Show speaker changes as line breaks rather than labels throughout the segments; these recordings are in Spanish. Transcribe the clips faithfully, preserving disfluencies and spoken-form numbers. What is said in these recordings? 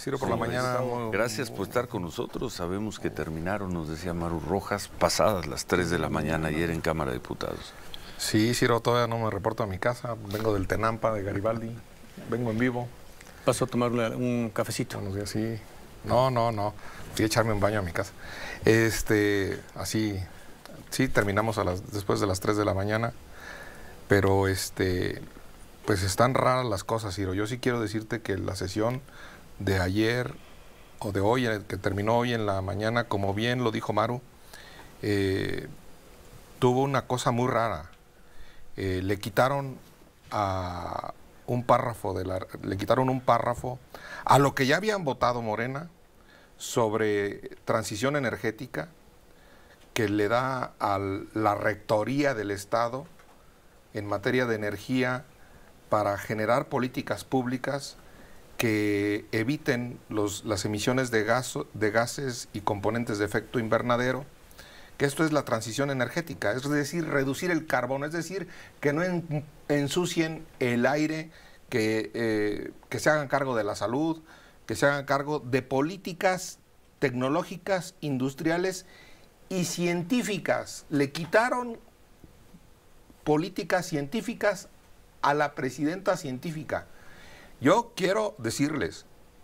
Ciro, por la mañana. Muy,
Gracias por estar con nosotros. Sabemos que terminaron, nos decía Maru Rojas, pasadas las tres de la mañana ayer en Cámara de Diputados.
Sí, Ciro, todavía no me reporto a mi casa. Vengo del Tenampa, de Garibaldi. Vengo en vivo.
¿Pasó a tomar un cafecito?
Buenos días, sí. No, no, no. Fui a echarme un baño a mi casa. Este, así, sí, terminamos a las, después de las tres de la mañana. Pero, este, pues están raras las cosas, Ciro. Yo sí quiero decirte que la sesión de ayer o de hoy, que terminó hoy en la mañana, como bien lo dijo Maru, eh, tuvo una cosa muy rara. Eh, le quitaron a un párrafo de la, le quitaron un párrafo a lo que ya habían votado Morena sobre transición energética, que le da a la rectoría del Estado en materia de energía para generar políticas públicas que eviten los, las emisiones de, gas, de gases y componentes de efecto invernadero, que esto es la transición energética, es decir, reducir el carbono, es decir, que no en, ensucien el aire, que, eh, que se hagan cargo de la salud, que se hagan cargo de políticas tecnológicas, industriales y científicas. Le quitaron políticas científicas a la presidenta científica. Yo quiero decirles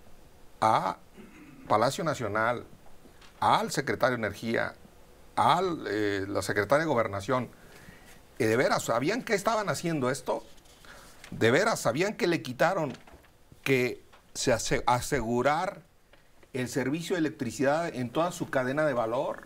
a Palacio Nacional, al secretario de Energía, a eh, la secretaria de Gobernación, eh, de veras, ¿sabían que estaban haciendo esto? De veras, ¿sabían que le quitaron que se ase asegurar el servicio de electricidad en toda su cadena de valor?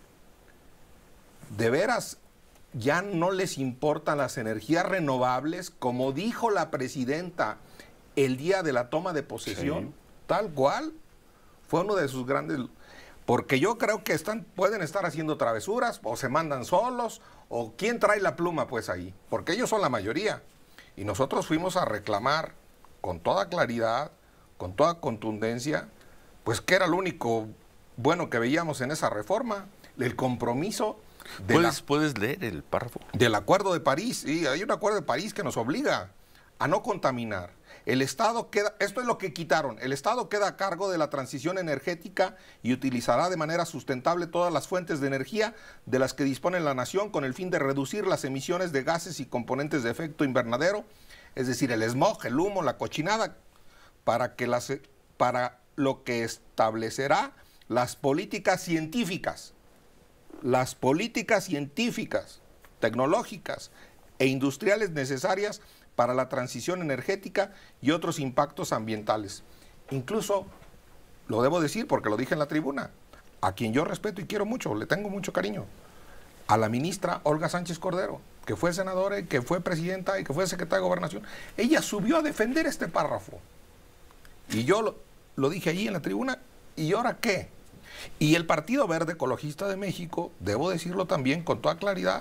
De veras, ya no les importan las energías renovables, como dijo la presidenta el día de la toma de posesión, sí. Tal cual, fue uno de sus grandes... Porque yo creo que están, pueden estar haciendo travesuras, o se mandan solos, o quién trae la pluma pues ahí, porque ellos son la mayoría. Y nosotros fuimos a reclamar con toda claridad, con toda contundencia, pues que era lo único bueno que veíamos en esa reforma, el compromiso... De
¿Puedes,
la,
¿Puedes leer el párrafo?
Del Acuerdo de París, sí, hay un Acuerdo de París que nos obliga a no contaminar. El Estado queda, esto es lo que quitaron, el Estado queda a cargo de la transición energética y utilizará de manera sustentable todas las fuentes de energía de las que dispone la nación con el fin de reducir las emisiones de gases y componentes de efecto invernadero, es decir, el smog, el humo, la cochinada, para, que las, para lo que establecerá las políticas científicas, las políticas científicas, tecnológicas e industriales necesarias para la transición energética y otros impactos ambientales. Incluso, lo debo decir porque lo dije en la tribuna, a quien yo respeto y quiero mucho, le tengo mucho cariño, a la ministra Olga Sánchez Cordero, que fue senadora, y que fue presidenta y que fue secretaria de Gobernación. Ella subió a defender este párrafo. Y yo lo, lo dije allí en la tribuna, ¿y ahora qué? Y el Partido Verde Ecologista de México, debo decirlo también con toda claridad,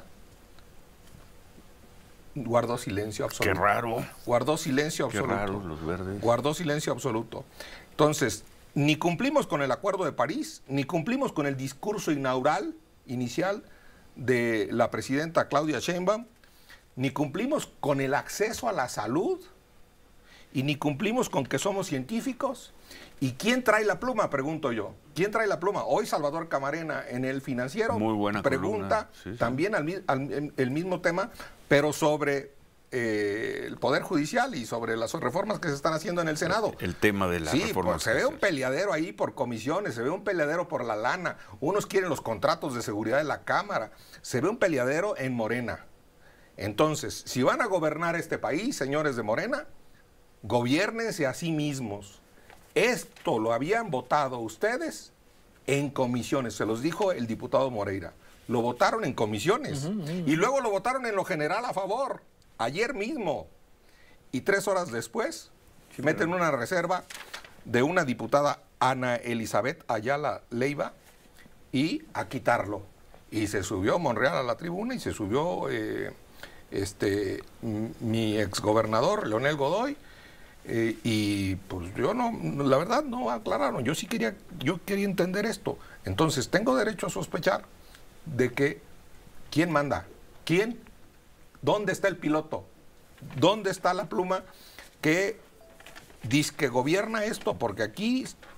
guardó silencio absoluto.
Qué raro.
Guardó silencio absoluto.
Qué raro, los verdes.
Guardó silencio absoluto. Entonces, ni cumplimos con el Acuerdo de París, ni cumplimos con el discurso inaugural, inicial, de la presidenta Claudia Sheinbaum, ni cumplimos con el acceso a la salud, y ni cumplimos con que somos científicos. ¿Y quién trae la pluma? Pregunto yo. ¿Quién trae la pluma? Hoy Salvador Camarena en El Financiero
Muy buena
pregunta
sí, sí.
también al, al, el mismo tema, pero sobre eh, el Poder Judicial y sobre las reformas que se están haciendo en el Senado.
El, el tema de la
sí,
reforma.
Pues, se ve un peleadero ahí por comisiones, se ve un peleadero por la lana, unos quieren los contratos de seguridad de la Cámara, se ve un peleadero en Morena. Entonces, si van a gobernar este país, señores de Morena, gobiérnense a sí mismos. Esto lo habían votado ustedes en comisiones, se los dijo el diputado Moreira. Lo votaron en comisiones uh-huh, uh-huh. y luego lo votaron en lo general a favor, ayer mismo. Y tres horas después sí, meten pero... una reserva de una diputada, Ana Elizabeth Ayala Leiva, y a quitarlo. Y se subió Monreal a la tribuna y se subió eh, este, mi exgobernador, Leonel Godoy, Eh, y pues yo no, la verdad no aclararon, yo sí quería, yo quería entender esto. Entonces tengo derecho a sospechar de que, ¿quién manda? ¿Quién? ¿Dónde está el piloto? ¿Dónde está la pluma que dice que gobierna esto? Porque aquí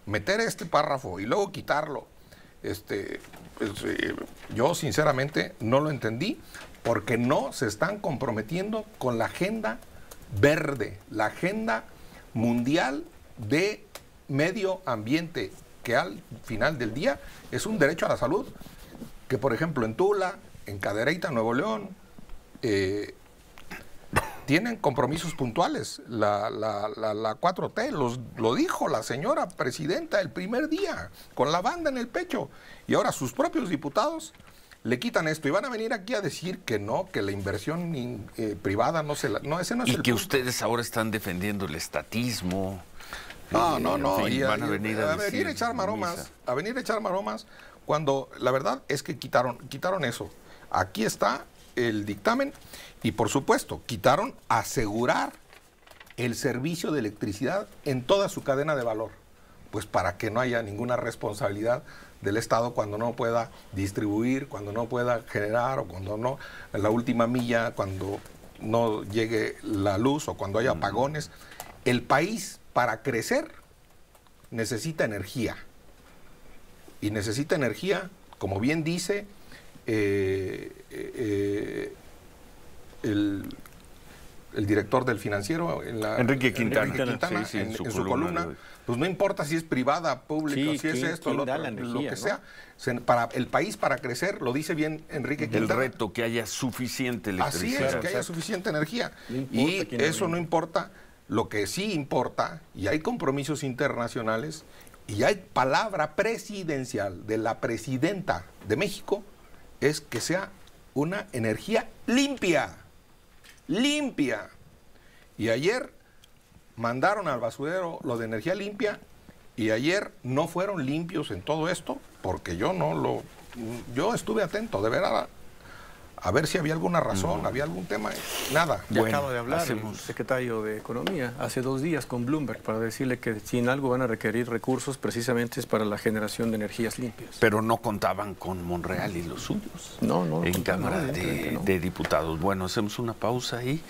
meter este párrafo y luego quitarlo, este, pues, eh, yo sinceramente no lo entendí, porque no se están comprometiendo con la agenda verde, la agenda mundial de medio ambiente, que al final del día es un derecho a la salud, que por ejemplo en Tula, en Cadereyta, Nuevo León, eh, tienen compromisos puntuales. La, la, la, la cuatro T los, lo dijo la señora presidenta el primer día, con la banda en el pecho, y ahora sus propios diputados le quitan esto y van a venir aquí a decir que no, que la inversión eh, privada no se la... No, ese no es
y
el
que
punto.
Ustedes ahora están defendiendo el estatismo.
No,
eh,
no, no.
en fin,
Y a,
van a venir a,
a venir a echar maromas,
misa.
a venir a echar maromas, cuando la verdad es que quitaron, quitaron eso. Aquí está el dictamen y por supuesto quitaron asegurar el servicio de electricidad en toda su cadena de valor, pues para que no haya ninguna responsabilidad del Estado cuando no pueda distribuir, cuando no pueda generar o cuando no, en la última milla, cuando no llegue la luz o cuando haya apagones. El país, para crecer, necesita energía. Y necesita energía, como bien dice eh, eh, el, el director del Financiero, en la,
Enrique Quintana,
Enrique Quintana
sí, sí,
en,
en su
en su
columna
columna,
de hoy.
Pues no importa si es privada, pública,
Sí,
si es
¿quién-
esto,
quién
lo,
da
otro,
la
lo
energía,
que
no?
sea. Se- para el país, para crecer, lo dice bien Enrique
El
Quintana.
reto, que haya suficiente
Así
electricidad.
es, que haya
exacto.
suficiente energía.
No importa
Y
quién la
eso
venda.
no importa. Lo que sí importa, y hay compromisos internacionales, y hay palabra presidencial de la presidenta de México, es que sea una energía limpia. Limpia. Y ayer mandaron al basurero lo de energía limpia, y ayer no fueron limpios en todo esto, porque yo no lo... Yo estuve atento, de verdad, a ver si había alguna razón, había algún tema, nada.
Ya
Bueno,
acaba de hablar
hacemos-
el secretario de Economía hace dos días con Bloomberg para decirle que si en algo van a requerir recursos precisamente es para la generación de energías limpias.
Pero no contaban con Monreal y los suyos.
No, no.
En
no,
Cámara
evidentemente
de,
no.
de Diputados. Bueno, hacemos una pausa ahí.